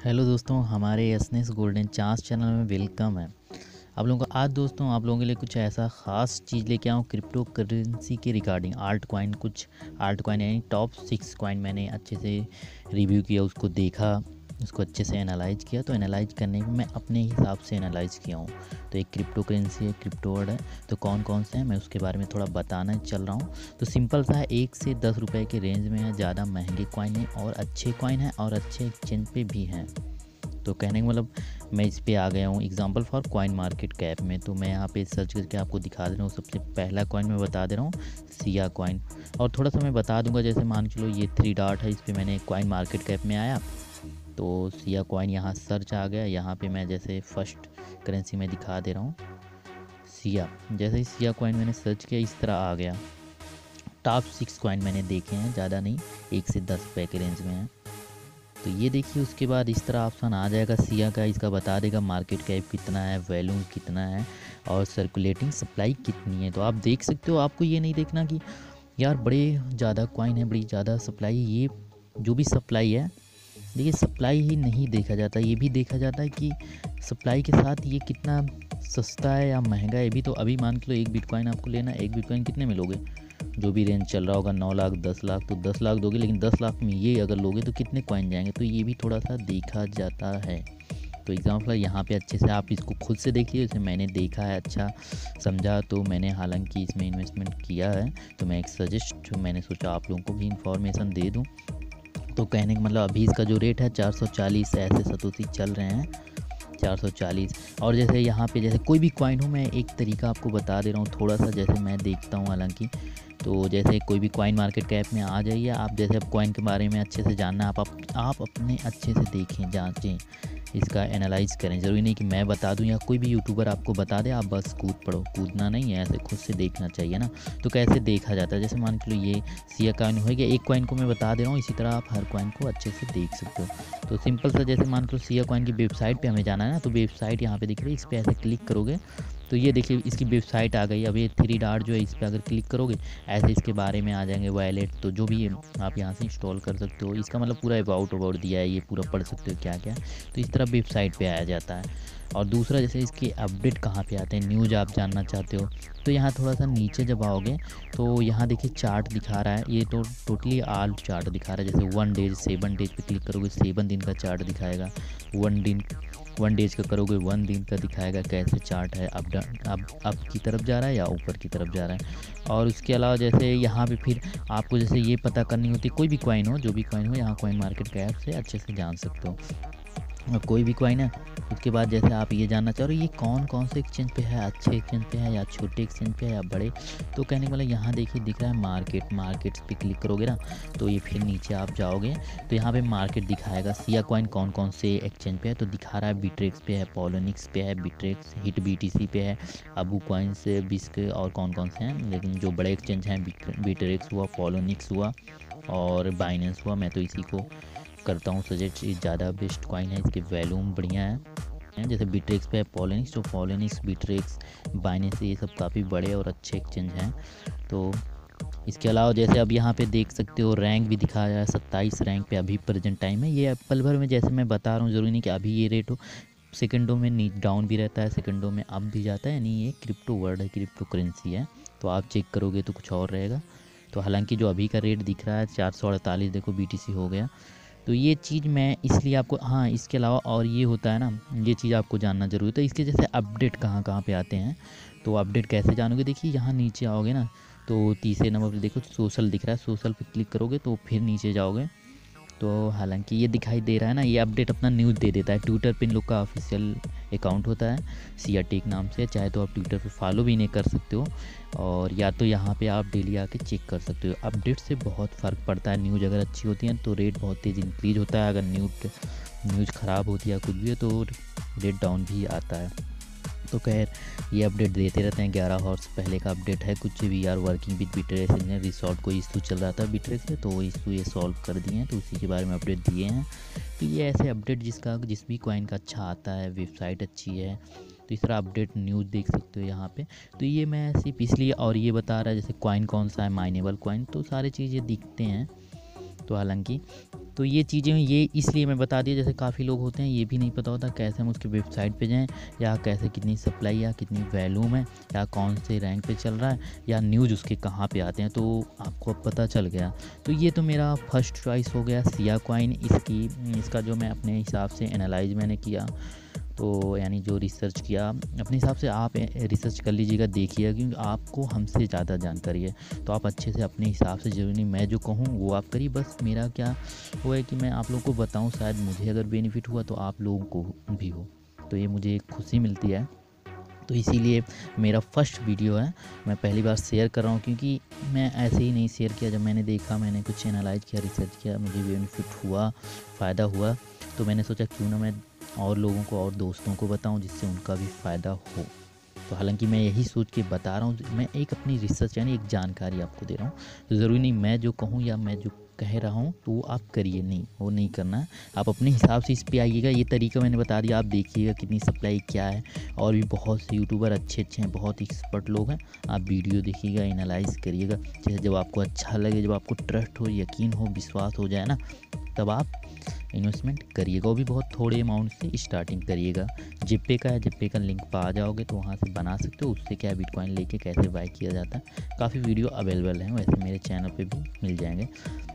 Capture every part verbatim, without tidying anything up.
Hello दोस्तों, हमारे एसनेस गोल्डन चांस चैनल में वेलकम है। आप लोगों को आज दोस्तों आप लोगों के लिए कुछ ऐसा ख़ास चीज़ लेके आऊँ क्रिप्टो करेंसी के रिगार्डिंग। आल्ट कॉइन कुछ आल्ट कॉइन यानी टॉप सिक्स कॉइन मैंने अच्छे से रिव्यू किया, उसको देखा, उसको अच्छे से एनालाइज किया। तो एनालाइज करने में मैं अपने हिसाब से एनालाइज किया हूँ। तो एक क्रिप्टो करेंसी है, क्रिप्टो वर्ड है, तो कौन कौन से हैं मैं उसके बारे में थोड़ा बताना चल रहा हूँ। तो सिंपल सा है, एक से दस रुपये के रेंज में है, ज़्यादा महंगे कॉइन है और अच्छे कॉइन हैं और अच्छे एक्सचेंज पे भी हैं। तो कहने का मतलब मैं इस पे आ गया हूँ example for coin market cap में। तो मैं यहाँ पे सर्च करके आपको दिखा दे रहा हूँ। सबसे पहला कॉइन मैं बता दे रहा हूँ, सिया कॉइन। और थोड़ा सा मैं बता दूंगा, जैसे मान के चलो ये थ्री डॉट है, इस पर मैंने कॉइन मार्केट कैप में आया तो सिया कॉइन यहाँ सर्च आ गया। यहाँ पे मैं जैसे फर्स्ट करेंसी में दिखा दे रहा हूँ सिया। जैसे ही सिया कॉइन मैंने सर्च किया इस तरह आ गया। टॉप सिक्स कॉइन मैंने देखे हैं, ज़्यादा नहीं, एक से दस रुपये के रेंज में है। तो ये देखिए, उसके बाद इस तरह ऑप्शन आ जाएगा सिया का। इसका बता देगा मार्केट कैप कितना है, वैल्यू कितना है और सर्कुलेटिंग सप्लाई कितनी है। तो आप देख सकते हो, आपको ये नहीं देखना कि यार बड़े ज़्यादा कॉइन है, बड़ी ज़्यादा सप्लाई है। ये जो भी सप्लाई है, देखिए सप्लाई ही नहीं देखा जाता, ये भी देखा जाता है कि सप्लाई के साथ ये कितना सस्ता है या महंगा है भी। तो अभी मान के लो एक बिटकॉइन आपको लेना है, एक बिटकॉइन कितने में लोगे? जो भी रेंज चल रहा होगा नौ लाख दस लाख, तो दस लाख दोगे, लेकिन दस लाख में ये अगर लोगे तो कितने कॉइन जाएंगे, तो ये भी थोड़ा सा देखा जाता है। तो एग्जाम्पल यहाँ पे अच्छे से आप इसको खुद से देखिए, जैसे मैंने देखा है, अच्छा समझा, तो मैंने हालांकि इसमें इन्वेस्टमेंट किया है। तो मैं एक सजेस्ट मैंने सोचा आप लोगों को भी इंफॉर्मेशन दे दूँ। तो कहने का मतलब अभी इसका जो रेट है चार सौ चालीस ऐसे सतोसी चल रहे हैं, चार सौ चालीस। और जैसे यहाँ पे जैसे कोई भी कॉइन हो, मैं एक तरीका आपको बता दे रहा हूँ थोड़ा सा, जैसे मैं देखता हूँ हालांकि। तो जैसे कोई भी कॉइन मार्केट कैप में आ जाइए आप, जैसे अब कॉइन के बारे में अच्छे से जानना, आप आप, आप अपने अच्छे से देखें, जांचें, इसका एनालाइज करें। ज़रूरी नहीं कि मैं बता दूं या कोई भी यूट्यूबर आपको बता दे आप बस कूद पड़ो, कूदना नहीं है, ऐसे खुद से देखना चाहिए ना। तो कैसे देखा जाता है, जैसे मान के लो ये सिया कॉइन हो गया, एक कॉइन को मैं बता दे रहा हूँ, इसी तरह आप हर कॉइन को अच्छे से देख सकते हो। तो सिंपल सा, जैसे मान के लो सिया कॉइन की वेबसाइट पर हमें जाना है ना, तो वेबसाइट यहाँ पे दिख रही है, इस पर ऐसे क्लिक करोगे तो ये देखिए इसकी वेबसाइट आ गई। अब ये थ्री डॉट जो है इस पर अगर क्लिक करोगे ऐसे इसके बारे में आ जाएंगे, वॉलेट, तो जो भी आप यहाँ से इंस्टॉल कर सकते हो। इसका मतलब पूरा अबाउट अबाउट दिया है, ये पूरा पढ़ सकते हो क्या क्या। तो इस तरह वेबसाइट पे आया जाता है। और दूसरा, जैसे इसके अपडेट कहाँ पे आते हैं, न्यूज़ आप जानना चाहते हो तो यहाँ थोड़ा सा नीचे जब आओगे तो यहाँ देखिए चार्ट दिखा रहा है, ये तो टोटली आल चार्ट दिखा रहा है। जैसे वन डेज सेवन डेज पे क्लिक करोगे सेवन दिन का चार्ट दिखाएगा, वन दिन वन डेज का करोगे वन दिन का दिखाएगा कैसे चार्ट है, अप डाउन अप अप की तरफ जा रहा है या ऊपर की तरफ जा रहा है। और उसके अलावा जैसे यहाँ पे फिर आपको जैसे ये पता करनी होती है, कोई भी कॉइन हो, जो भी कॉइन हो, यहाँ कॉइन मार्केट कैप से अच्छे से जान सकते हो कोई भी कॉइन है। उसके बाद जैसे आप ये जानना चाह रहे हो ये कौन कौन से एक्सचेंज पे है, अच्छे एक्सचेंज पे है या छोटे एक्सचेंज पे है या बड़े, तो कहने वाला यहाँ देखिए दिख रहा है मार्केट। मार्केट्स पे क्लिक करोगे ना तो ये फिर नीचे आप जाओगे तो यहाँ पे मार्केट दिखाएगा सिया कॉइन कौन कौन से एक्सचेंज पे है। तो दिखा रहा है बिट्रेक्स पे है, पॉलोनिक्स पे है, बिट्रेक्स हिट बीटीसी पे है, अबू कॉइन्स, बिस्क और कौन कौन से हैं। लेकिन जो बड़े एक्सचेंज हैं बिट्रेक्स हुआ, पॉलोनिक्स हुआ और बाइनेंस हुआ। मैं तो इसी को करता हूँ सजेस्ट, ज़्यादा बेस्ट कॉइन है, इसके वैल्यू बढ़िया है। जैसे बिट्रेक्स पे है, पॉलोनिक्स, तो पॉलोनिक्स, बिट्रेक्स, बाइनेंस, ये सब काफ़ी बड़े और अच्छे एक्सचेंज हैं। तो इसके अलावा जैसे अब यहाँ पे देख सकते हो रैंक भी दिखाया है, सत्ताईस रैंक पे अभी प्रेजेंट टाइम है। ये पल भर में जैसे मैं बता रहा हूँ, ज़रूरी नहीं कि अभी ये रेट हो, सेकंडों में नीचे डाउन भी रहता है, सेकंडों में अप भी जाता है। यानी ये क्रिप्टो वर्ड है, क्रिप्टो करेंसी है, तो आप चेक करोगे तो कुछ और रहेगा। तो हालांकि जो अभी का रेट दिख रहा है चार सौ अड़तालीस, देखो बी टी सी हो गया। तो ये चीज़ मैं इसलिए आपको, हाँ इसके अलावा और ये होता है ना, ये चीज़ आपको जानना जरूरी है। तो इसके जैसे अपडेट कहाँ कहाँ पे आते हैं, तो अपडेट कैसे जानोगे, देखिए यहाँ नीचे आओगे ना तो तीसरे नंबर पर देखो सोशल दिख रहा है, सोशल पे क्लिक करोगे तो फिर नीचे जाओगे तो हालांकि ये दिखाई दे रहा है ना, ये अपडेट अपना न्यूज़ दे देता है। ट्विटर पे इन लोग का ऑफिशियल अकाउंट होता है सिया टेक नाम से, चाहे तो आप ट्विटर पे फॉलो भी नहीं कर सकते हो और या तो यहाँ पे आप डेली आके चेक कर सकते हो। अपडेट से बहुत फ़र्क पड़ता है, न्यूज़ अगर अच्छी होती है तो रेट बहुत तेज़ इंक्रीज होता है, अगर न्यूज़ न्यूज़ ख़राब होती है कुछ भी है तो रेट डाउन भी आता है। तो खैर ये अपडेट देते रहते हैं, ग्यारह हॉर्स पहले का अपडेट है। कुछ भी आर वर्किंग विद बिट्रेक्स ने रिसॉर्ट को इशू चल रहा था बिट्रेक्स से, तो वो इशू ये सॉल्व कर दिए हैं, तो उसी के बारे में अपडेट दिए हैं। तो ये ऐसे अपडेट जिसका जिस भी कॉइन का अच्छा आता है, वेबसाइट अच्छी है, तो इस तरह अपडेट न्यूज़ देख सकते हो यहाँ पे। तो ये मैं सिर्फ इसलिए, और ये बता रहा है जैसे कॉइन कौन सा है माइनेबल कॉइन, तो सारी चीज़ें दिखते हैं। तो हालांकि तो ये चीज़ें ये इसलिए मैं बता दिया, जैसे काफ़ी लोग होते हैं ये भी नहीं पता होता कैसे हम उसकी वेबसाइट पे जाएं, या कैसे कितनी सप्लाई या कितनी वैल्यूम है, या कौन से रैंक पे चल रहा है, या न्यूज़ उसके कहाँ पे आते हैं। तो आपको अब पता चल गया। तो ये तो मेरा फर्स्ट चॉइस हो गया सिया कॉइन। इसकी इसका जो मैं अपने हिसाब से एनालाइज मैंने किया, तो यानी जो रिसर्च किया अपने हिसाब से, आप रिसर्च कर लीजिएगा, देखिएगा, क्योंकि आपको हमसे ज़्यादा जानकारी है। तो आप अच्छे से अपने हिसाब से, जरूरी नहीं मैं जो कहूँ वो आप करिए। बस मेरा क्या हुआ है कि मैं आप लोगों को बताऊँ, शायद मुझे अगर बेनिफिट हुआ तो आप लोगों को भी हो, तो ये मुझे एक खुशी मिलती है। तो इसीलिए मेरा फर्स्ट वीडियो है, मैं पहली बार शेयर कर रहा हूँ, क्योंकि मैं ऐसे ही नहीं शेयर किया। जब मैंने देखा, मैंने कुछ एनालाइज किया, रिसर्च किया, मुझे बेनिफिट हुआ, फ़ायदा हुआ, तो मैंने सोचा क्यों ना मैं और लोगों को और दोस्तों को बताऊं, जिससे उनका भी फ़ायदा हो। तो हालांकि मैं यही सोच के बता रहा हूँ, मैं एक अपनी रिसर्च यानी एक जानकारी आपको दे रहा हूँ। तो ज़रूरी नहीं मैं जो कहूँ या मैं जो कह रहा हूँ तो वो आप करिए, नहीं वो नहीं करना है। आप अपने हिसाब से इस पे आइएगा। ये तरीका मैंने बता दिया, आप देखिएगा कितनी सप्लाई क्या है। और भी बहुत से यूट्यूबर अच्छे अच्छे हैं, बहुत एक्सपर्ट लोग हैं, आप वीडियो देखिएगा, एनालाइज करिएगा। जैसे जब आपको अच्छा लगे, जब आपको ट्रस्ट हो, यकीन हो, विश्वास हो जाए ना, तब आप इन्वेस्टमेंट करिएगा। वो भी बहुत थोड़े अमाउंट से स्टार्टिंग करिएगा। जिप्पे का है, जिप्पे का लिंक पा जाओगे तो वहाँ से बना सकते हो। उससे क्या है, बिटकॉइन लेके कैसे बाय किया जाता है, काफ़ी वीडियो अवेलेबल हैं, वैसे मेरे चैनल पे भी मिल जाएंगे।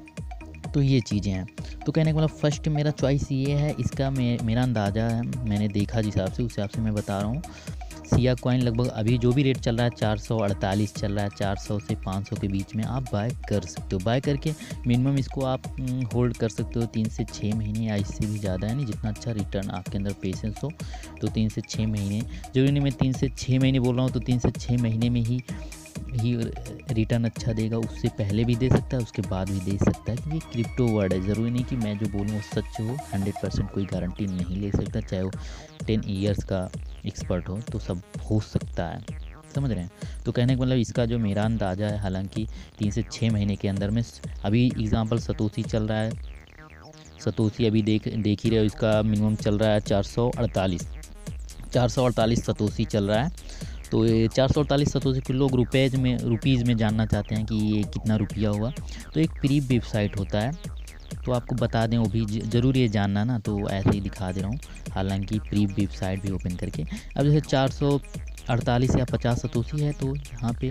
तो ये चीज़ें हैं। तो कहने का मतलब फर्स्ट मेरा चॉइस ये है। इसका मे, मेरा अंदाज़ा है, मैंने देखा जिस हिसाब से, उस हिसाब से मैं बता रहा हूँ। सिया कॉइन लगभग अभी जो भी रेट चल रहा है चार सौ अड़तालीस चल रहा है, चार सौ से पाँच सौ के बीच में आप बाय कर सकते हो। बाय करके मिनिमम इसको आप होल्ड कर सकते हो तीन से छः महीने, या इससे भी ज़्यादा है नहीं, जितना अच्छा रिटर्न आपके अंदर पेशेंस हो। तो तीन से छः महीने, जरूरी नहीं मैं तीन से छः महीने बोल रहा हूँ, तो तीन से छः महीने में ही ही रिटर्न अच्छा देगा। उससे पहले भी दे सकता है, उसके बाद भी दे सकता है, क्योंकि क्रिप्टो वर्ड है। ज़रूरी नहीं कि मैं जो बोलूँ वो सच हो, हंड्रेड परसेंट कोई गारंटी नहीं ले सकता। चाहे वो टेन ईयर्स का एक्सपर्ट हो, तो सब हो सकता है, समझ रहे हैं। तो कहने का मतलब इसका जो मेरा अंदाज़ा है, हालांकि तीन से छः महीने के अंदर में, अभी एग्ज़ाम्पल सतोशी चल रहा है, सतोशी अभी देख देख ही रहे हो, इसका मिनिमम चल रहा है चार सौ अड़तालीस चार सौ अड़तालीस सतोशी चल रहा है। तो ये चार सौ अड़तालीस सतोशी के लोग रुपीज़ में रुपीज़ में जानना चाहते हैं कि ये कितना रुपया हुआ। तो एक प्री वेबसाइट होता है, तो आपको बता दें, वो भी ज़रूरी है जानना ना, तो ऐसे ही दिखा दे रहा हूँ। हालांकि प्री वेबसाइट भी ओपन करके, अब जैसे चार सौ अड़तालीस या पचास सतोशी है, तो यहाँ पे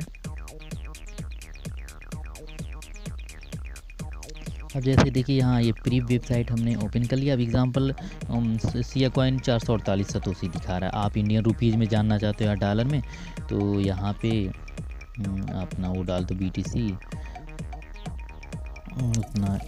अब जैसे देखिए, यहाँ ये प्री वेबसाइट हमने ओपन कर लिया। अब एग्जांपल सिया कॉइन चार सौ अड़तालीस सतोशी दिखा रहा है। आप इंडियन रुपीज़ में जानना चाहते हो या डॉलर में, तो यहाँ पे अपना वो डाल दो बी टी सी, उतना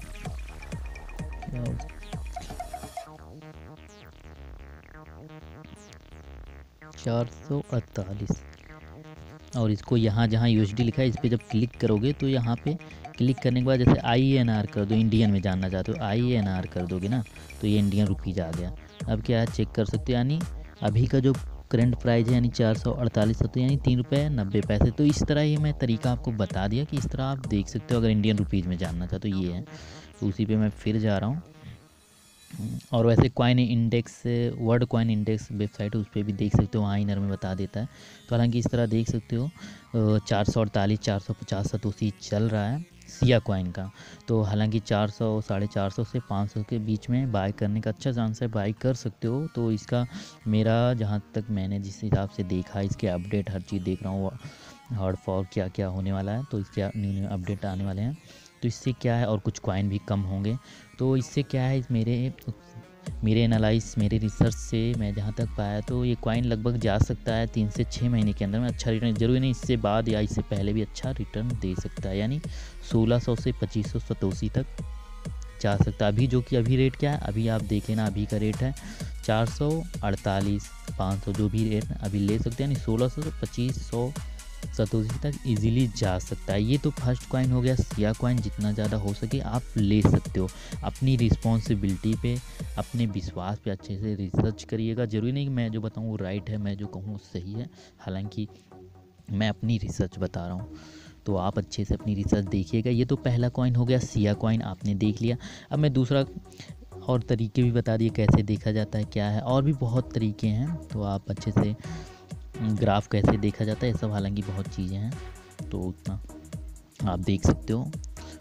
चार सौ अड़तालीस, और इसको यहाँ जहाँ यू एस डी लिखा है, इस पर जब क्लिक करोगे तो यहाँ पे क्लिक करने के बाद जैसे आई एन आर कर दो, इंडियन में जानना चाहते हो आई एन आर कर दोगे ना, तो ये इंडियन रुपीज़ आ गया। अब क्या है, चेक कर सकते हो, यानी अभी का जो करंट प्राइस है, यानी चार सौ अड़तालीस तो यानी तीन रुपये नब्बे पैसे। तो इस तरह ये मैं तरीका आपको बता दिया कि इस तरह आप देख सकते हो, अगर इंडियन रुपीज़ में जानना चाहते हो। ये है, तो उसी पे मैं फिर जा रहा हूँ। और वैसे coin index, world coin index website है, उस पर भी देख सकते हो, वहाँ इनर में बता देता है। तो हालांकि इस तरह देख सकते हो, चार सौ अड़तालीस चार सौ पचास सतोशी चल रहा है सिया कॉइन का। तो हालांकि चार सौ साढ़े चार सौ से पाँच सौ के बीच में बाय करने का अच्छा चांस है, बाय कर सकते हो। तो इसका मेरा जहाँ तक मैंने जिस हिसाब से देखा, इसके अपडेट हर चीज़ देख रहा हूँ, हार्ड फॉर क्या क्या होने वाला है, तो इसके न्यू न्यू अपडेट आने वाले हैं। तो इससे क्या है, और कुछ कॉइन भी कम होंगे। तो इससे क्या है, मेरे मेरे एनालाइज मेरे रिसर्च से मैं जहाँ तक पाया, तो ये कॉइन लगभग जा सकता है तीन से छः महीने के अंदर में अच्छा रिटर्न। जरूरी नहीं इससे बाद या इससे पहले भी अच्छा रिटर्न दे सकता है, यानी सोलह सौ से पच्चीस सौ सतोशी तक जा सकता है। अभी जो कि अभी रेट क्या है, अभी आप देख लेना, अभी का रेट है चार सौ अड़तालीस पाँच सौ, जो भी रेट अभी ले सकते हैं, यानी सोलह सौ से पच्चीस सौ सतोशी तक इजीली जा सकता है। ये तो फर्स्ट कॉइन हो गया सिया कॉइन। जितना ज़्यादा हो सके आप ले सकते हो, अपनी रिस्पॉन्सिबिलिटी पे, अपने विश्वास पे अच्छे से रिसर्च करिएगा। ज़रूरी नहीं कि मैं जो बताऊँ वो राइट है, मैं जो कहूँ सही है, हालांकि मैं अपनी रिसर्च बता रहा हूँ। तो आप अच्छे से अपनी रिसर्च देखिएगा। ये तो पहला कॉइन हो गया सिया कॉइन, आपने देख लिया। अब मैं दूसरा और तरीके भी बता दिए कैसे देखा जाता है, क्या है, और भी बहुत तरीके हैं। तो आप अच्छे से ग्राफ कैसे देखा जाता है, ये सब हालांकि बहुत चीज़ें हैं, तो उतना आप देख सकते हो।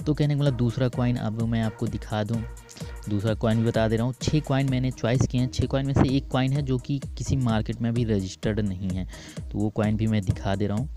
तो कहने का मतलब दूसरा कॉइन अब मैं आपको दिखा दूँ, दूसरा कॉइन भी बता दे रहा हूँ। छः कॉइन मैंने चॉइस किए हैं, छः कॉइन में से एक कॉइन है जो कि किसी मार्केट में भी रजिस्टर्ड नहीं है, तो वो कॉइन भी मैं दिखा दे रहा हूँ।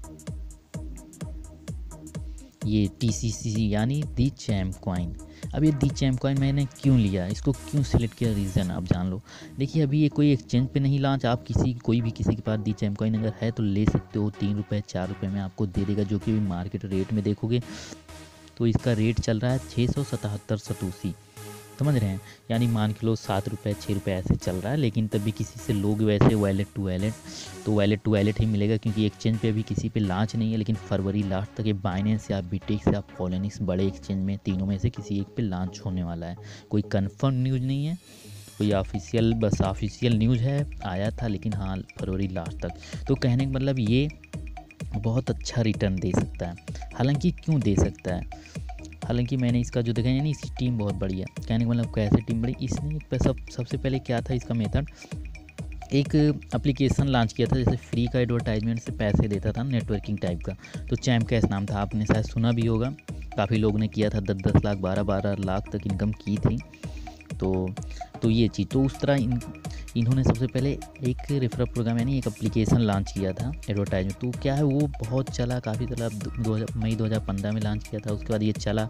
ये टी सी सी यानी दी चैम्प कॉइन। अब ये दी चैम्प कॉइन मैंने क्यों लिया, इसको क्यों सिलेक्ट किया, रीज़न आप जान लो। देखिए अभी ये कोई एक्सचेंज पे नहीं लॉन्च, आप किसी कोई भी किसी के पास दी चैम्प कॉइन अगर है तो ले सकते हो, तीन रुपये चार रुपये में आपको दे देगा, जो कि मार्केट रेट में देखोगे तो इसका रेट चल रहा है छः सौ सतहत्तर सतूसी, समझ रहे हैं, यानी मान के लो सात रुपये छः रुपये ऐसे चल रहा है। लेकिन तभी किसी से लोग वैसे वैलेट टू वैलेट, तो वैलेट टू वैलेट ही मिलेगा, क्योंकि एक्सचेंज पे अभी किसी पे लॉन्च नहीं है। लेकिन फरवरी लास्ट तक ये बाइनेंस या बिटेक्स या पॉलिनिक्स बड़े एक्सचेंज में तीनों में से किसी एक पे लॉन्च होने वाला है। कोई कंफर्म न्यूज़ नहीं है, कोई ऑफिशियल, बस ऑफिशियल न्यूज़ है, आया था, लेकिन हाँ फरवरी लास्ट तक। तो कहने का मतलब ये बहुत अच्छा रिटर्न दे सकता है। हालांकि क्यों दे सकता है, हालांकि मैंने इसका जो देखा है, यानी इसकी टीम बहुत बड़ी है। कहने का मतलब कैसे टीम बड़ी, इसने सब सबसे पहले क्या था इसका मेथड, एक एप्लीकेशन लॉन्च किया था, जैसे फ्री का एडवर्टाइजमेंट से पैसे देता था, नेटवर्किंग टाइप का। तो चैम्प कैश नाम था, आपने शायद सुना भी होगा, काफ़ी लोग ने किया था, दस दस लाख बारह बारह लाख तक इनकम की थी। तो तो ये चीज़, तो उस तरह इन इन्होंने सबसे पहले एक रेफरल प्रोग्राम यानी एक एप्लीकेशन लॉन्च किया था एडवर्टाइजमेंट। तो क्या है वो बहुत चला, काफ़ी चला, दो हज़ार मई दो हज़ार पंद्रह में लॉन्च किया था। उसके बाद ये चला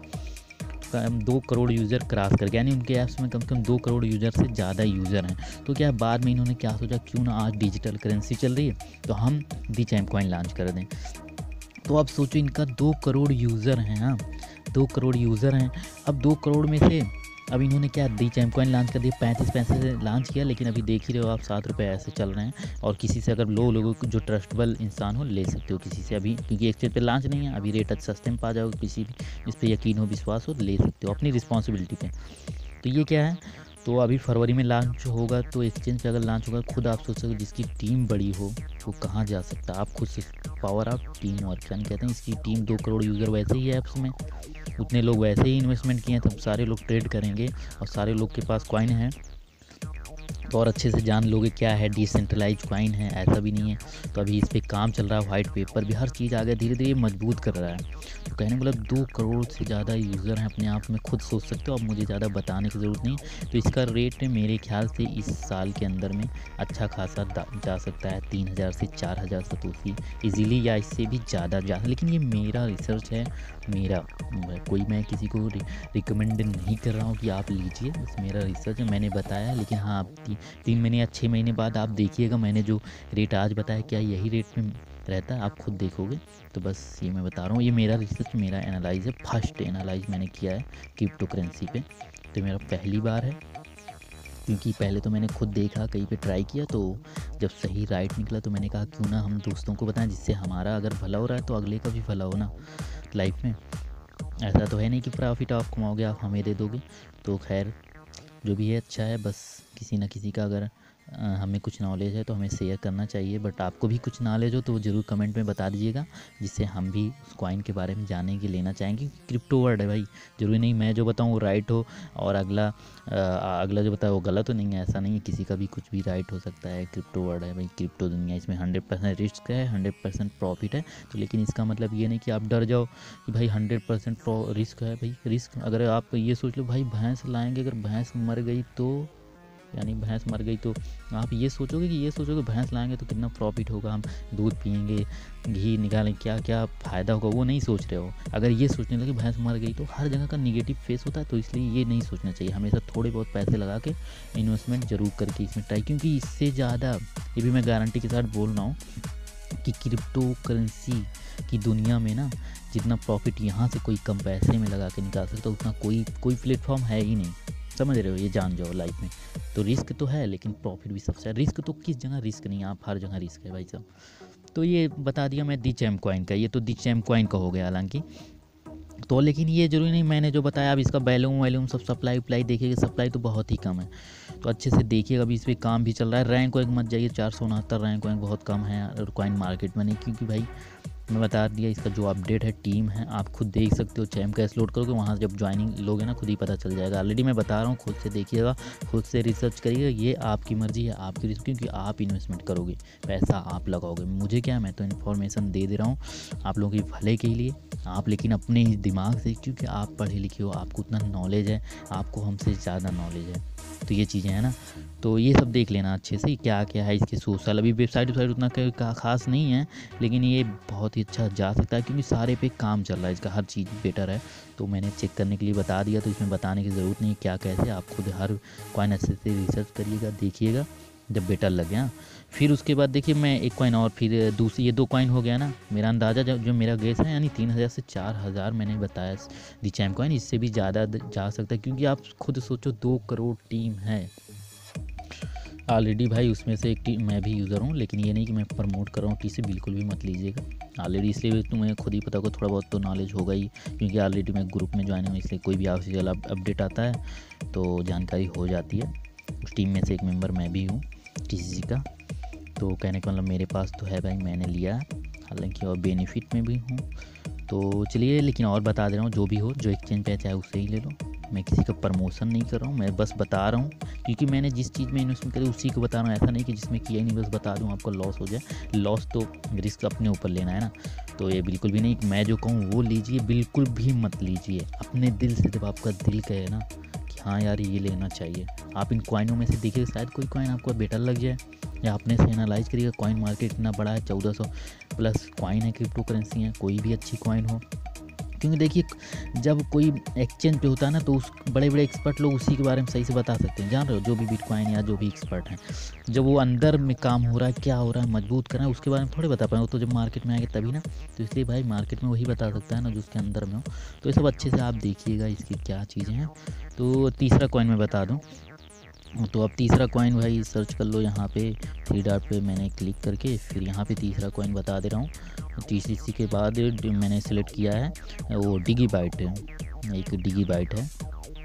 दो करोड़ यूज़र क्रॉस करके, यानी उनके ऐप्स में कम से कम दो करोड़ यूज़र से ज़्यादा यूज़र हैं। तो क्या है बाद में इन्होंने क्या सोचा, क्यों ना आज डिजिटल करेंसी चल रही है तो हम दी चैम्प कॉइन लॉन्च कर दें। तो अब सोचो इनका दो करोड़ यूज़र हैं, हाँ दो करोड़ यूज़र हैं। अब दो करोड़ में से अब इन्होंने क्या दी चैम्प कॉइन लॉन्च कर दिया, पैंतीस पैसे से लॉन्च किया, लेकिन अभी देख ही रहे हो आप सात रुपये ऐसे चल रहे हैं। और किसी से अगर लो लोगों जो ट्रस्टेबल इंसान हो ले सकते हो किसी से अभी, क्योंकि एक्सचेंज पे लॉन्च नहीं है अभी, रेट अच्छा सस्ते में पा जाओगे, किसी भी इस पर यकीन हो विश्वास हो ले सकते हो अपनी रिस्पॉन्सिबिलिटी पे। तो ये क्या है, तो अभी फरवरी में लॉन्च होगा, तो एक्सचेंज पे अगर लॉन्च होगा, खुद आप सोच सकते हो जिसकी टीम बड़ी हो वो कहाँ जा सकता है। आप खुद से पावर ऑफ टीम वर्क यानी कहते हैं, इसकी टीम दो करोड़ यूज़र वैसे ही है ऐप्स में, उतने लोग वैसे ही इन्वेस्टमेंट किए हैं, तब सारे लोग ट्रेड करेंगे और सारे लोग के पास कॉइन है। तो और अच्छे से जान लोगे क्या है, डिसेंट्रलाइज कॉइन है, ऐसा भी नहीं है। तो अभी इस पर काम चल रहा है, वाइट पेपर भी, हर चीज़ आगे धीरे धीरे मजबूत कर रहा है। तो कहने का मतलब दो करोड़ से ज़्यादा यूज़र हैं अपने आप में, खुद सोच सकते हो, अब मुझे ज़्यादा बताने की ज़रूरत नहीं। तो इसका रेट मेरे ख्याल से इस साल के अंदर में अच्छा खासा जा सकता है, तीन हज़ार से चार हज़ार सतूसी ईजीली, या इससे भी ज़्यादा ज़्यादा। लेकिन ये मेरा रिसर्च है, मेरा कोई मैं किसी को रिकमेंड नहीं कर रहा हूँ कि आप लीजिए, बस मेरा रिसर्च है, मैंने बताया। लेकिन हाँ आप ती, तीन महीने या छः महीने बाद आप देखिएगा मैंने जो रेट आज बताया क्या यही रेट में रहता है, आप खुद देखोगे। तो बस ये मैं बता रहा हूँ, ये मेरा रिसर्च, मेरा एनालाइज है, फर्स्ट एनालाइज मैंने किया है क्रिप्टो करेंसी पे। तो मेरा पहली बार है, क्योंकि पहले तो मैंने खुद देखा, कहीं पे ट्राई किया, तो जब सही राइट निकला तो मैंने कहा क्यों ना हम दोस्तों को बताएं, जिससे हमारा अगर भला हो रहा है तो अगले का भी भला हो ना लाइफ में। ऐसा तो है नहीं कि प्रॉफिट आप कमाओगे आप हमें दे दोगे। तो खैर जो भी है अच्छा है, बस किसी ना किसी का अगर आ, हमें कुछ नॉलेज है तो हमें शेयर करना चाहिए। बट आपको भी कुछ नॉलेज हो तो ज़रूर कमेंट में बता दीजिएगा, जिससे हम भी उस कॉइन के बारे में जानेंगे, लेना चाहेंगे। क्रिप्टो वर्ड है भाई, ज़रूरी नहीं मैं जो बताऊँ वो राइट हो और अगला आ, अगला जो बताए वो गलत हो, नहीं है ऐसा नहीं है, किसी का भी कुछ भी राइट हो सकता है। क्रिप्टो वर्ड है भाई, क्रिप्टो दुनिया, इसमें हंड्रेड परसेंट रिस्क है, हंड्रेड परसेंट प्रॉफिट है। तो लेकिन इसका मतलब ये नहीं कि आप डर जाओ कि भाई हंड्रेड परसेंट रिस्क है। भाई रिस्क अगर आप ये सोच लो भाई भैंस लाएंगे, अगर भैंस मर गई तो, यानी भैंस मर गई तो आप ये सोचोगे कि ये सोचोगे भैंस लाएंगे तो कितना प्रॉफिट होगा, हम दूध पिएंगे, घी निकालेंगे, क्या क्या फ़ायदा होगा, वो नहीं सोच रहे हो। अगर ये सोचने लगे भैंस मर गई तो हर जगह का निगेटिव फेस होता है। तो इसलिए ये नहीं सोचना चाहिए, हमेशा थोड़े बहुत पैसे लगा के इन्वेस्टमेंट ज़रूर करके इसमें ट्राई, क्योंकि इससे ज़्यादा, ये भी मैं गारंटी के साथ बोल रहा हूँ कि क्रिप्टो करेंसी की दुनिया में ना जितना प्रॉफिट यहाँ से कोई कम पैसे में लगा के निकाल सकता है उतना कोई कोई प्लेटफॉर्म है ही नहीं, समझ रहे हो, ये जान जाओ लाइफ में। तो रिस्क तो है लेकिन प्रॉफिट भी सबसे है। रिस्क तो किस जगह रिस्क नहीं है, आप हर जगह रिस्क है भाई साहब। तो ये बता दिया मैं दी चैम्प कॉइन का, ये तो दी चैम्प कॉइन का हो गया हालांकि। तो लेकिन ये ज़रूरी नहीं मैंने जो बताया, अब इसका वैल्यूम वैल्यूम सब सप्लाई उप्लाई देखिएगा, सप्लाई तो बहुत ही कम है, तो अच्छे से देखिएगा। अभी इस पर काम भी चल रहा है। रैंक वैंक मत जाइए, चार सौ उनहत्तर रैंक वैंक बहुत कम है और कॉइन मार्केट में नहीं, क्योंकि भाई मैं बता दिया। इसका जो अपडेट है टीम है आप खुद देख सकते हो, चैम कैश लोड करोगे वहाँ जब ज्वाइनिंग लोगे ना खुद ही पता चल जाएगा। ऑलरेडी मैं बता रहा हूँ, खुद से देखिएगा, खुद से रिसर्च करिएगा। ये आपकी मर्ज़ी है, आपकी रिस्क, क्योंकि आप इन्वेस्टमेंट करोगे, पैसा आप लगाओगे। मुझे क्या, मैं तो इन्फॉर्मेशन दे दे रहा हूँ आप लोगों के भले के लिए। आप लेकिन अपने ही दिमाग से, क्योंकि आप पढ़े लिखे हो, आपको उतना नॉलेज है, आपको हमसे ज़्यादा नॉलेज है, तो ये चीज़ें हैं ना, तो ये सब देख लेना अच्छे से क्या क्या है इसके सोशल। अभी वेबसाइट वेबसाइट उतना का खास नहीं है, लेकिन ये बहुत ही अच्छा जा सकता है, क्योंकि सारे पे काम चल रहा है इसका, हर चीज़ बेटर है। तो मैंने चेक करने के लिए बता दिया, तो इसमें बताने की ज़रूरत नहीं क्या कैसे, आप खुद हर कॉइन अच्छे से रिसर्च करिएगा, देखिएगा जब बेटर लगे। हाँ, फिर उसके बाद देखिए मैं एक कॉइन और, फिर दूसरी, ये दो कॉइन हो गया ना। मेरा अंदाज़ा जो जो मेरा गेस है, यानी तीन हज़ार से चार हज़ार मैंने बताया दी चैम कॉइन, इससे भी ज़्यादा जा सकता है, क्योंकि आप खुद सोचो दो करोड़ टीम है ऑलरेडी भाई, उसमें से एक टीम मैं भी यूज़र हूँ। लेकिन ये नहीं कि मैं प्रमोट कर रहा हूँ, टी से बिल्कुल भी मत लीजिएगा ऑलरेडी, इसलिए तुम्हें खुद ही पता होगा, थोड़ा बहुत तो नॉलेज होगा ही, क्योंकि ऑलरेडी मैं ग्रुप में ज्वाइन हूँ, इसलिए कोई भी ऑफिशियल अपडेट आता है तो जानकारी हो जाती है। उस टीम में से एक मेंबर मैं भी हूँ टी सी सी का, तो कहने का मतलब मेरे पास तो है भाई, मैंने लिया, हालांकि और बेनिफिट में भी हूँ। तो चलिए, लेकिन और बता दे रहा हूँ, जो भी हो, जो एक्सचेंज पे चाहे उससे ही ले लो। मैं किसी का प्रमोशन नहीं कर रहा हूँ, मैं बस बता रहा हूँ, क्योंकि मैंने जिस चीज़ में इन्वेस्टमेंट करी उसी को बता रहा हूँ। ऐसा नहीं कि जिसमें किया ही नहीं बस बता दूँ आपको लॉस हो जाए। लॉस तो रिस्क अपने ऊपर लेना है ना, तो ये बिल्कुल भी नहीं, मैं जो कहूँ वो लीजिए, बिल्कुल भी मत लीजिए अपने दिल से। जब आपका दिल कहे ना कि हाँ यार ये लेना चाहिए, आप इन कॉइनों में से देखिए, शायद कोई कॉइन आपको बेटर लग जाए, या अपने से एनालाइज करिएगा। कॉइन मार्केट इतना बड़ा है, चौदह सौ प्लस कॉइन है, क्रिप्टो करेंसी है, कोई भी अच्छी कॉइन हो। क्योंकि देखिए जब कोई एक्सचेंज पे होता है ना, तो उस बड़े बड़े एक्सपर्ट लोग उसी के बारे में सही से बता सकते हैं, जान रहे हो, जो भी बिटकॉइन या जो भी एक्सपर्ट हैं। जब वो अंदर में काम हो रहा है, क्या हो रहा है, मजबूत करना है, उसके बारे में थोड़े बता पाए, वो तो जब मार्केट में आएंगे तभी ना। तो इसलिए भाई मार्केट में वही बता सकता है ना जो उसके अंदर में हो। तो ये सब अच्छे से आप देखिएगा इसकी क्या चीज़ें हैं। तो तीसरा कॉइन मैं बता दूँ, तो अब तीसरा कॉइन भाई सर्च कर लो यहाँ पे, थ्री डॉट पे मैंने क्लिक करके, फिर यहाँ पे तीसरा कॉइन बता दे रहा हूँ। टी सी सी के बाद मैंने सेलेक्ट किया है वो डिगी बाइट है, एक डिगी बाइट है,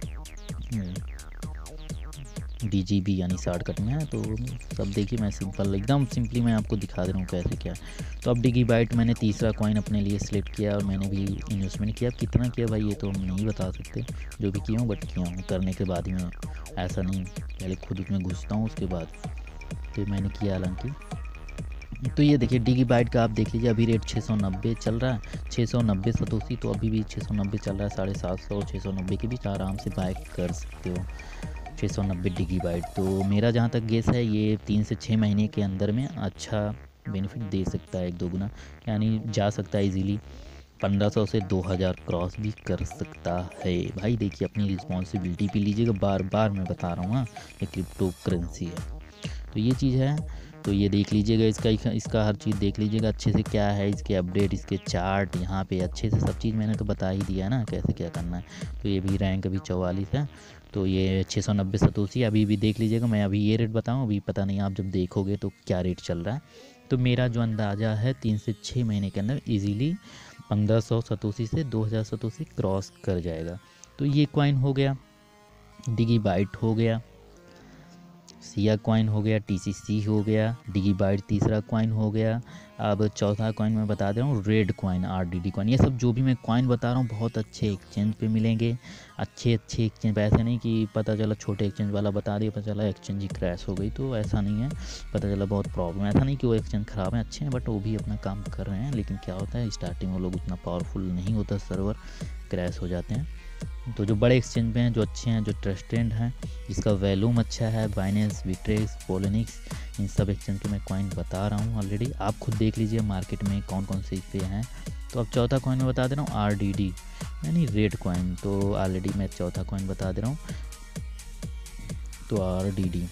डी जी बी यानी शॉर्टकट में है। तो सब देखिए, मैं सिंपल एकदम सिंपली मैं आपको दिखा दे रहा हूँ कैसे क्या। तो अब डिगी बाइट मैंने तीसरा कॉइन अपने लिए सिलेक्ट किया, और मैंने भी इन्वेस्टमेंट किया। कितना किया भाई ये तो हम नहीं बता सकते, जो भी किया हूँ बट किया हूँ, करने के बाद ही मैं, ऐसा नहीं पहले खुद उसमें घुसता हूँ उसके बाद, तो मैंने किया हालांकि। तो ये देखिए डिगी बाइट का आप देख लीजिए, अभी रेट छः सौ नब्बे चल रहा है, छः सौ नब्बे सतोसी, तो अभी भी छः सौ नब्बे चल रहा है, साढ़े सात सौ छः सौ नब्बे के बीच आराम से बाय कर सकते हो, छः सौ नब्बे डिगी बाइट। तो मेरा जहाँ तक गेस है ये तीन से छः महीने के अंदर में अच्छा बेनिफिट दे सकता है, एक दो गुना, यानी जा सकता है इजीली, पंद्रह सौ से दो हज़ार क्रॉस भी कर सकता है। भाई देखिए अपनी रिस्पॉन्सिबिलिटी भी लीजिएगा, बार बार मैं बता रहा हूँ हाँ, ये क्रिप्टो करेंसी है, तो ये चीज़ है। तो ये देख लीजिएगा, इसका इसका हर चीज़ देख लीजिएगा अच्छे से, क्या है इसके अपडेट, इसके चार्ट, यहाँ पे अच्छे से सब चीज़ मैंने तो बता ही दिया है ना कैसे क्या करना है। तो ये भी रैंक अभी चौवालीस है, तो ये छः सौ नब्बे सतोसी अभी भी देख लीजिएगा। मैं अभी ये रेट बताऊँ, अभी पता नहीं आप जब देखोगे तो क्या रेट चल रहा है। तो मेरा जो अंदाज़ा है तीन से छः महीने के अंदर ईजीली पंद्रह सौ सतोसी से दो हज़ार सतोसी क्रॉस कर जाएगा। तो ये कॉइन हो गया, डिगी बाइट हो गया, सिया कॉइन हो गया, टी सी सी हो गया, डिगी बाइट तीसरा कॉइन हो गया। अब चौथा कॉइन मैं बता दे रहा हूँ, red coin, R D D coin. ये सब जो भी मैं कॉइन बता रहा हूँ बहुत अच्छे एक्सचेंज पे मिलेंगे, अच्छे अच्छे एक्सचेंज पे। ऐसे नहीं कि पता चला छोटे एक्सचेंज वाला बता दिया, पता चला एक्सचेंज ही क्रैश हो गई, तो ऐसा नहीं है। पता चला बहुत प्रॉब्लम, ऐसा नहीं कि वो एक्सचेंज ख़राब है, अच्छे हैं, बट वो भी अपना काम कर रहे हैं। लेकिन क्या होता है स्टार्टिंग में लोग उतना पावरफुल नहीं होता, सर्वर क्रैश हो जाते हैं। तो जो बड़े एक्सचेंज पे हैं, जो अच्छे हैं, जो ट्रस्टेड हैं, जिसका वैल्यूम अच्छा है, बाइनेंस, बिट्रेक्स, पोलोनिक्स, इन सब एक्सचेंज पे मैं कॉइन बता रहा हूँ ऑलरेडी। आप खुद देख लीजिए मार्केट में कौन कौन से पे हैं। तो अब चौथा कॉइन मैं बता दे रहा हूँ, आर डी डी यानी रेड कॉइन। तो ऑलरेडी मैं चौथा कॉइन बता दे रहा हूँ, तो आर डी डी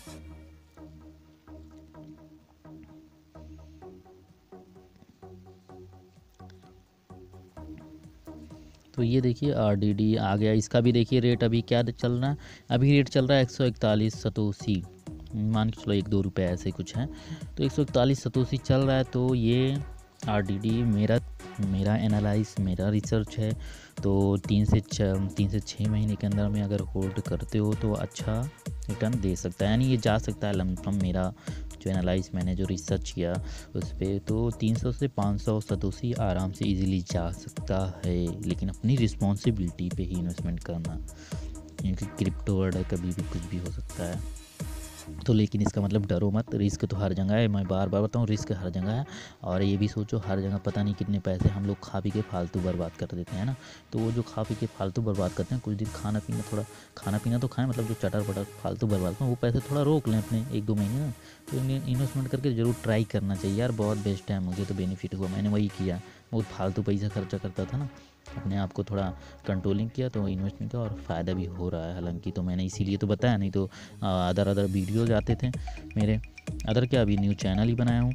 तो ये देखिए आर डी डी आ गया। इसका भी देखिए रेट अभी क्या चल रहा है, अभी रेट चल रहा है एक सौ इकतालीस सतोसी, मान के चलो एक दो रुपये ऐसे कुछ है, तो एक सौ इकतालीस सतोसी चल रहा है। तो ये आर डी डी मेरा मेरा एनालाइज मेरा रिसर्च है, तो तीन से छः तीन से छः महीने के अंदर में अगर होल्ड करते हो तो अच्छा रिटर्न दे सकता है, यानी ये जा सकता है लमसम, मेरा जो एनालाइज मैंने जो रिसर्च किया उस पर, तो तीन सौ से पाँच सौ सतोशी आराम से इजीली जा सकता है, लेकिन अपनी रिस्पॉन्सिबिलिटी पे ही इन्वेस्टमेंट करना, क्योंकि क्रिप्टो वर्ल्ड है, कभी भी कुछ भी हो सकता है। तो लेकिन इसका मतलब डरो मत, रिस्क तो हर जगह है, मैं बार बार बताऊँ रिस्क हर जगह है। और ये भी सोचो हर जगह पता नहीं कितने पैसे हम लोग खा पी के फालतू बर्बाद कर देते हैं ना। तो वो जो खा पी के फालतू बर्बाद करते हैं, कुछ दिन खाना पीना थोड़ा खाना पीना तो खाएं, मतलब जो चटर पटर फालतू बर्बाद करते हैं वो पैसे थोड़ा रोक लें अपने एक दो महीने ना। तो इन्वेस्टमेंट करके ज़रूर ट्राई करना चाहिए यार, बहुत बेस्ट है, मुझे तो बेनिफिट हुआ, मैंने वही किया। बहुत फालतू पैसा खर्चा करता था ना, अपने आप को थोड़ा कंट्रोलिंग किया तो इन्वेस्टमेंट किया और फ़ायदा भी हो रहा है हालांकि। तो मैंने इसीलिए तो बताया, नहीं तो अदर अदर वीडियोज़ आते थे मेरे, अदर क्या अभी न्यू चैनल ही बनाया हूँ।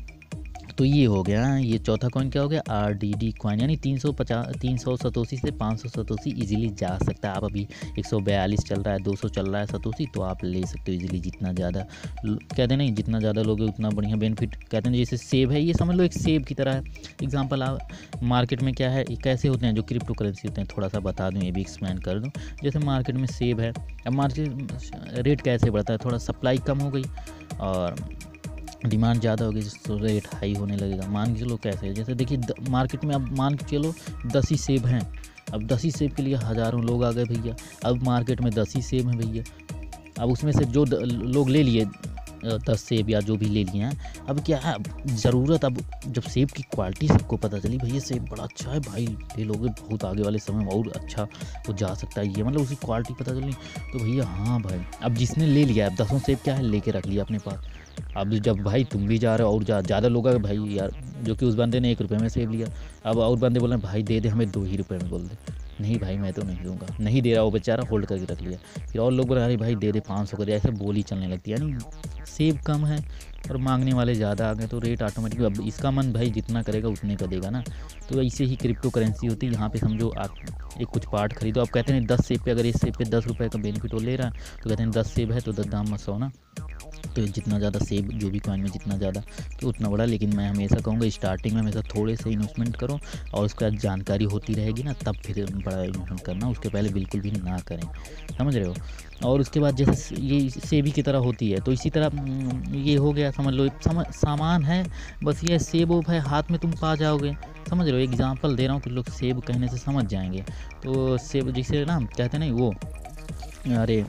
तो ये हो गया, ये चौथा कॉइन क्या हो गया, आर डी डी कॉइन, यानी तीन सौ पचास तीन सौ सतोशी से पाँच सौ सतोशी इजीली जा सकता है। आप अभी एक सौ बयालीस चल रहा है, दो सौ चल रहा है सतोशी, तो आप ले सकते हो इजीली। जितना ज़्यादा कहते नहीं, जितना ज़्यादा लोगे उतना बढ़िया बेनिफिट, कहते हैं जैसे सेब है, ये समझ लो एक सेब की तरह है। एग्जाम्पल आप मार्केट में क्या है, कैसे होते हैं जो क्रिप्टो करेंसी होते हैं, थोड़ा सा बता दूँ, ये भी एक्सप्लेन कर दूँ। जैसे मार्केट में सेब है, अब मार्केट रेट कैसे बढ़ता है, थोड़ा सप्लाई कम हो गई और डिमांड ज़्यादा होगी तो रेट हाई होने लगेगा। मान के चलो कैसे, जैसे देखिए मार्केट में अब मान के चलो दस ही सेब हैं, अब दस ही सेब के लिए हज़ारों लोग आ गए भैया। अब मार्केट में दस ही सेब हैं भैया, अब उसमें से जो लोग ले लिए दस सेब या जो भी ले लिए हैं, अब क्या है ज़रूरत, अब जब सेब की क्वालिटी सबको पता चली, भैया सेब बड़ा अच्छा है भाई, ले लोगे बहुत आगे वाले समय में और अच्छा वो जा सकता है, ये मतलब उसकी क्वालिटी पता चली, तो भैया हाँ भाई, अब जिसने ले लिया, अब दसों सेब क्या है लेके रख लिया अपने पास। अब जब भाई तुम भी जा रहे हो और ज़्यादा लोग आ भाई यार, जो कि उस बंदे ने एक रुपये में सेब लिया, अब और बंदे बोल रहे हैं भाई दे दे हमें दो ही रुपये में, बोल दे नहीं भाई मैं तो नहीं दूंगा, नहीं दे रहा, वो बेचारा होल्ड करके रख लिया। फिर और लोग बोल रहे भाई दे दे पाँच सौ कर दे, ऐसे बोली चलने लगती है। यानी सेब कम है और मांगने वाले ज़्यादा आ गए, तो रेट ऑटोमेटिक, अब इसका मन भाई जितना करेगा उतने का देगा ना। तो ऐसे ही क्रिप्टो करेंसी होती है। यहाँ पे समझो आप एक कुछ पार्ट खरीदो, आप कहते हैं दस सेब पे, अगर इस सेब पे दस रुपये का बेनिफिट वो ले रहा है, तो कहते हैं दस सेब है तो दस दाम मत सौ ना। तो जितना ज़्यादा सेब जो भी कॉइन में जितना ज़्यादा तो उतना बड़ा, लेकिन मैं हमेशा कहूँगा स्टार्टिंग में हमेशा थोड़े से इन्वेस्टमेंट करो और उसके बाद जानकारी होती रहेगी ना, तब फिर बड़ा इन्वेस्टमेंट करना, उसके पहले बिल्कुल भी ना करें, समझ रहे हो। और उसके बाद जैसे ये सेब की तरह होती है, तो इसी तरह ये हो गया, समझ लो समझ सामान है, बस ये सेब वोब है हाथ में तुम पा जाओगे, समझ रहे हो। एग्जाम्पल दे रहा हूँ, कुछ लोग सेब कहने से समझ जाएंगे, तो सेब जैसे ना कहते नहीं वो, अरे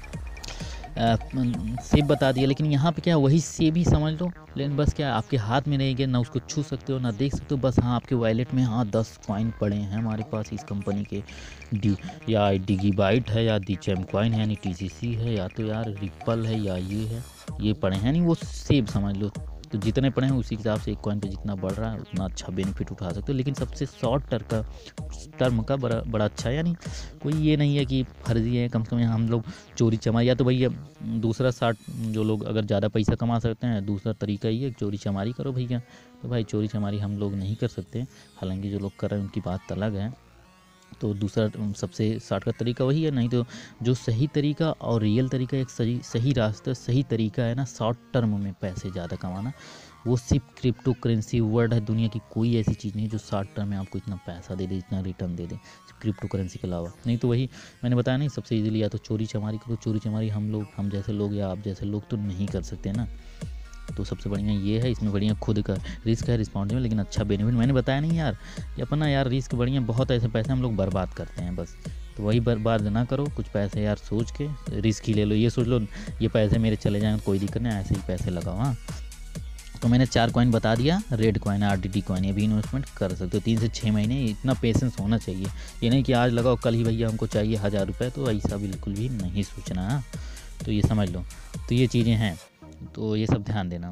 सेब बता दिया, लेकिन यहाँ पे क्या वही सेब ही समझ लो, लेकिन बस क्या आपके हाथ में रहेंगे ना, उसको छू सकते हो ना देख सकते हो, बस हाँ आपके वॉलेट में हाँ दस कॉइन पड़े हैं हमारे पास इस कंपनी के, डी या डिगीबाइट है या डीचेम कॉइन है, यानी टीसीसी है, या तो यार रिपल है, या ये है, ये पड़े हैं, नहीं वो सेब समझ लो। तो जितने पड़े हैं उसी हिसाब से एक कॉइन पे जितना बढ़ रहा है उतना अच्छा बेनिफिट उठा सकते हो। लेकिन सबसे शॉर्ट टर्म का टर्म का बड़ा बड़ा अच्छा है, यानी कोई ये नहीं है कि फर्जी है, कम से कम हम लोग चोरी चमारी, या तो भैया दूसरा शार्ट जो लोग अगर ज़्यादा पैसा कमा सकते हैं, दूसरा तरीका ये है चोरी चमारी करो भैया। तो भाई चोरी चमारी हम लोग नहीं कर सकते, हालांकि जो लोग कर रहे हैं उनकी बात अलग है। तो दूसरा सबसे शॉर्टकट तरीका वही है, नहीं तो जो सही तरीका और रियल तरीका, एक सही सही रास्ता सही तरीका है ना शॉर्ट टर्म में पैसे ज़्यादा कमाना, वो सिर्फ क्रिप्टो करेंसी वर्ड है। दुनिया की कोई ऐसी चीज़ नहीं जो शॉर्ट टर्म में आपको इतना पैसा दे दे, इतना रिटर्न दे दे क्रिप्टो करेंसी के अलावा। नहीं तो वही मैंने बताया नहीं, सबसे इजीली या तो चोरी चमारी करो, चोरी चमारी हम लोग हम जैसे लोग या आप जैसे लोग तो नहीं कर सकते ना। तो सबसे बढ़िया ये है, इसमें बढ़िया खुद का रिस्क है रिस्पॉन्सिबल, लेकिन अच्छा बेनिफिट मैंने बताया नहीं यार, ये अपना यार रिस्क बढ़िया, बहुत ऐसे पैसे हम लोग बर्बाद करते हैं बस। तो वही बर्बाद ना करो, कुछ पैसे यार सोच के रिस्क ही ले लो, ये सोच लो ये पैसे मेरे चले जाएंगे कोई दिक्कत नहीं, ऐसे ही पैसे लगाओ। हाँ तो मैंने चार कॉइन बता दिया, red coin R D D coin, ये भी इन्वेस्टमेंट कर सकते हो तीन से छः महीने, इतना पेशेंस होना चाहिए। ये नहीं कि आज लगाओ कल ही भैया हमको चाहिए हज़ार रुपये, तो ऐसा बिल्कुल भी नहीं सोचना। तो ये समझ लो, तो ये चीज़ें हैं, तो ये सब ध्यान देना।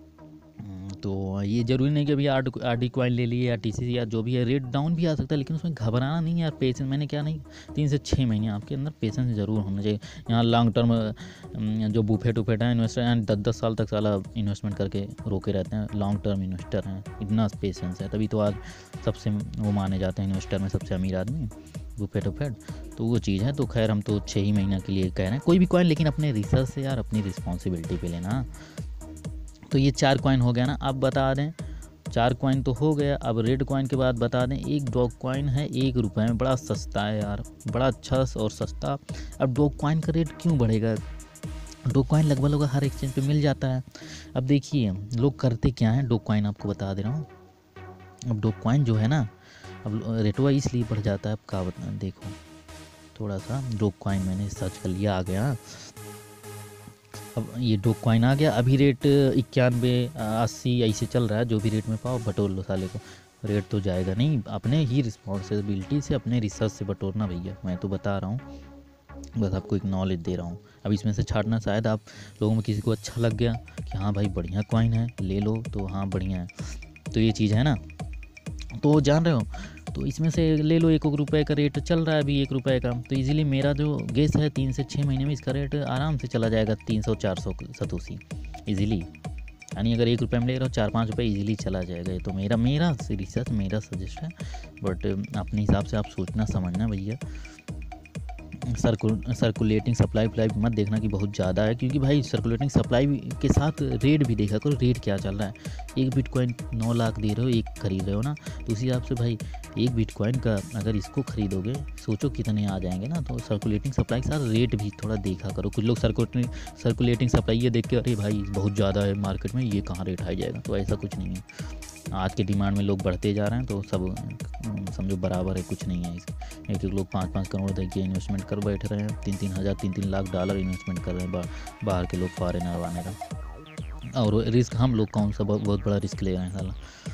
तो ये ज़रूरी नहीं कि अभी आर आर डी कॉइन ले लिए या टी सी या जो भी है, रेट डाउन भी आ सकता है, लेकिन उसमें घबराना नहीं यार, पेशेंस मैंने क्या नहीं, तीन से छः महीने आपके अंदर पेशेंस ज़रूर होना चाहिए। यहाँ लॉन्ग टर्म जो बुफेट उफेट हैं इन्वेस्टर हैं, दस दस साल तक साला इन्वेस्टमेंट करके रोके रहते हैं, लॉन्ग टर्म इन्वेस्टर हैं, इतना पेशेंस है, तभी तो आज सबसे वो माने जाते हैं इन्वेस्टर में सबसे अमीर आदमी बुफेट उफेट। तो वो चीज़ है। तो खैर हम तो छः ही महीना के लिए कह रहे हैं कोई भी कॉइन, लेकिन अपने रिसर्च से यार अपनी रिस्पॉन्सिबिलिटी पे लेना। तो ये चार कॉइन हो गया ना, अब बता दें चार कॉइन तो हो गया। अब रेड कॉइन के बाद बता दें एक डॉग कॉइन है एक रुपये में, बड़ा सस्ता है यार, बड़ा अच्छा और सस्ता। अब डॉग कॉइन का रेट क्यों बढ़ेगा, डॉग कॉइन लगभग लगभग हर एक्सचेंज पे मिल जाता है। अब देखिए लोग करते क्या हैं, डॉग कॉइन आपको बता दे रहा हूँ। अब डॉग कॉइन जो है ना, अब रेटवा इसलिए बढ़ जाता है, अब क्या बता, देखो थोड़ा सा डॉग कॉइन मैंने सर्च कर लिया, आ गया। अब ये डॉग कॉइन आ गया, अभी रेट इक्यानवे अस्सी ऐसे चल रहा है। जो भी रेट में पाओ बटोर लो साले को, रेट तो जाएगा नहीं। अपने ही रिस्पॉन्सिबिलिटी से, अपने रिसर्च से बटोरना भैया, मैं तो बता रहा हूँ, बस आपको एक नॉलेज दे रहा हूँ। अब इसमें से छाटना, शायद आप लोगों में किसी को अच्छा लग गया कि हाँ भाई बढ़िया कॉइन है, ले लो, तो हाँ बढ़िया है, तो ये चीज़ है ना, तो जान रहे हो, तो इसमें से ले लो। एक रुपये का रेट चल रहा है अभी, एक रुपये का, तो इजीली मेरा जो गेस है तीन से छः महीने में इसका रेट आराम से चला जाएगा तीन सौ चार सौ सतोसी इजीली। यानी अगर एक रुपये में ले रहा हो, चार पाँच रुपये इजीली चला जाएगा। ये तो मेरा मेरा रिसर्च, मेरा सजेस्ट है, बट अपने हिसाब से आप सोचना समझना भैया। सर्कुल सर्कुलेटिंग सप्लाई वप्लाई मत देखना कि बहुत ज़्यादा है, क्योंकि भाई सर्कुलेटिंग सप्लाई के साथ रेट भी देखा करो, रेट क्या चल रहा है। एक बिटकॉइन नौ लाख दे रहे हो, एक खरीद रहे हो ना, तो उसी हिसाब से भाई एक बिटकॉइन का अगर इसको खरीदोगे, सोचो कितने आ जाएंगे ना। तो सर्कुलेटिंग सप्लाई के साथ रेट भी थोड़ा देखा करो। कुछ लोग सर्कुलेटिंग सर्कुलेटिंग सप्लाई ये देख के, अरे भाई बहुत ज़्यादा है मार्केट में, ये कहाँ रेट आ जाएगा, तो ऐसा कुछ नहीं है। आज के डिमांड में लोग बढ़ते जा रहे हैं, तो सब समझो बराबर है, कुछ नहीं है। एक एक लोग पाँच पाँच करोड़ देखिए इन्वेस्टमेंट कर बैठ रहे हैं, तीन तीन हज़ार तीन तीन लाख डॉलर इन्वेस्टमेंट कर रहे हैं, बा, बाहर के लोग, फॉरेनर वाने का। और रिस्क हम लोग कौन सा बहुत बड़ा रिस्क ले रहे हैं साला।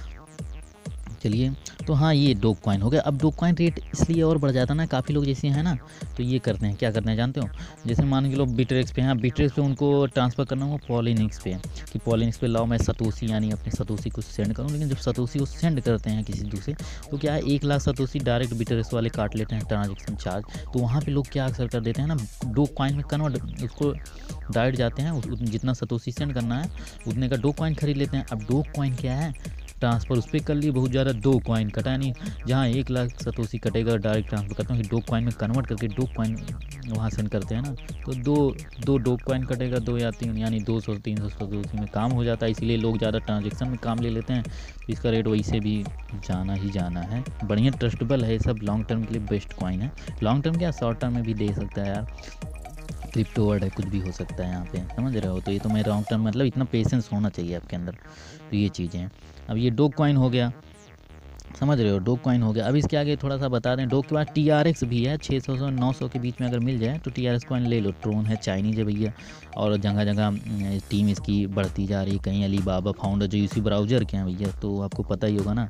चलिए, तो हाँ ये डॉग कॉइन हो गया। अब डॉग कॉइन रेट इसलिए और बढ़ जाता है ना, काफ़ी लोग जैसे हैं ना, तो ये करते हैं, क्या करते हैं जानते हो, जैसे मान के लोग बिटरेक्स पे हैं, बिटरेक्स पे उनको ट्रांसफ़र करना हो पॉलिनिक्स पे, कि पॉलिनिक्स पे लाओ मैं सतोसी यानी अपने सतोसी को सेंड करूँ। लेकिन जब सतोसी को सेंड करते हैं किसी दूसरे, तो क्या है, एक लाख सतोसी डायरेक्ट बिटरेक्स वाले काट लेते हैं ट्रांजेक्शन चार्ज। तो वहाँ पर लोग क्या अक्सर कर देते हैं ना, डॉग कॉइन में कन्वर्ट, उसको डायरेक्ट जाते हैं, जितना सतोसी सेंड करना है उतने का डॉग कॉइन खरीद लेते हैं। अब डॉग कॉइन क्या है, ट्रांसफ़र उस पर कर लिए, बहुत ज़्यादा दो कॉइन कटा नहीं, जहाँ एक लाख सतोसी कटेगा डायरेक्ट ट्रांसफ़र करता हूँ, डॉग कॉइन में कन्वर्ट करके डॉग कॉइन वहाँ सेंड करते हैं ना, तो दो दो डॉग कॉइन कटेगा, दो या तीन, यानी दो सौ तीन सौ सतोसी में काम हो जाता है। इसीलिए लोग ज़्यादा ट्रांजेक्शन में काम ले लेते हैं, तो इसका रेट वैसे भी जाना ही जाना है। बढ़िया ट्रस्टेबल है, सब लॉन्ग टर्म के लिए बेस्ट कॉइन है। लॉन्ग टर्म क्या, शॉर्ट टर्म में भी दे सकता है यार, क्रिप्टो वर्ड है, कुछ भी हो सकता है यहाँ पे, समझ रहे हो। तो ये तो मैं लॉन्ग टर्म, मतलब इतना पेशेंस होना चाहिए आपके अंदर, तो ये चीज़ें हैं। अब ये डॉग कॉइन हो गया, समझ रहे हो, डॉग कॉइन हो गया। अब इसके आगे थोड़ा सा बता दें, डॉग के बाद टी आर एक्स भी है, छः सौ से नौ सौ के बीच में अगर मिल जाए तो टी आर एक्स कॉइन ले लो। ट्रोन है, चाइनीज है भैया, और जगह जगह टीम इसकी बढ़ती जा रही है। कहीं अलीबाबा फाउंडर जो इसी ब्राउज़र के हैं भैया, तो आपको पता ही होगा ना,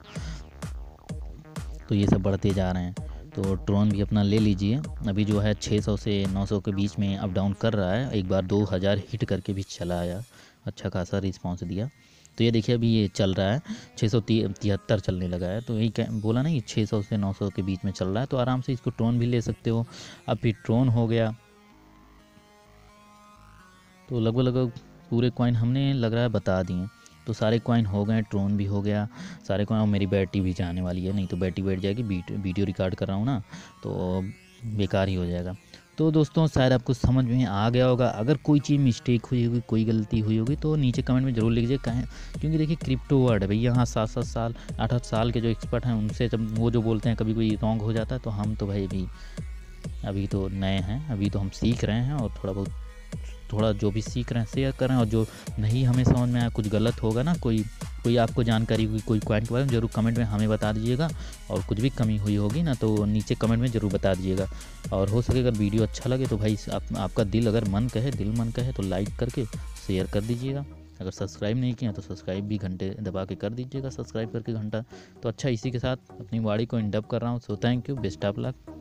तो ये सब बढ़ते जा रहे हैं। तो ट्रोन भी अपना ले लीजिए। अभी जो है छः सौ से नौ सौ के बीच में अप डाउन कर रहा है, एक बार दो हज़ार हिट करके भी चला आया, अच्छा खासा रिस्पांस दिया। तो ये देखिए अभी ये चल रहा है छः सौ तिहत्तर चलने लगा है, तो यही बोला ना ये छः सौ से नौ सौ के बीच में चल रहा है, तो आराम से इसको ट्रोन भी ले सकते हो। अब फिर ट्रोन हो गया, तो लगभग लगभग पूरे कॉइन हमने लग रहा है बता दिए, तो सारे कॉइन हो गए, ट्रोन भी हो गया, सारे कॉइन। और मेरी बैटरी भी जाने वाली है, नहीं तो बैटरी बैठ जाएगी, वीडियो रिकॉर्ड कर रहा हूँ ना, तो बेकार ही हो जाएगा। तो दोस्तों शायद आपको समझ में आ गया होगा। अगर कोई चीज़ मिस्टेक हुई होगी, कोई गलती हुई होगी, तो नीचे कमेंट में ज़रूर लिखिए, कहें, क्योंकि देखिए क्रिप्टो वर्ड है भैया, यहाँ सात सात साल आठ आठ साल के जो एक्सपर्ट हैं, उनसे जब वो जो बोलते हैं कभी कोई रॉन्ग हो जाता है, तो हम तो भाई अभी अभी तो नए हैं, अभी तो हम सीख रहे हैं, और थोड़ा बहुत थोड़ा जो भी सीख रहे हैं शेयर कर रहे हैं। और जो नहीं हमें समझ में आया, कुछ गलत होगा ना, कोई कोई आपको जानकारी हुई कोई कॉइन के बारे में, ज़रूर कमेंट में हमें बता दीजिएगा। और कुछ भी कमी हुई होगी ना, तो नीचे कमेंट में ज़रूर बता दीजिएगा। और हो सके अगर वीडियो अच्छा लगे तो भाई आप, आपका दिल अगर मन कहे दिल मन कहे तो लाइक करके शेयर कर दीजिएगा। अगर सब्सक्राइब नहीं किया तो सब्सक्राइब भी घंटे दबा के कर दीजिएगा, सब्सक्राइब करके घंटा। तो अच्छा, इसी के साथ अपनी वाड़ी को इंड अप कर रहा हूँ। So thank you, best of luck.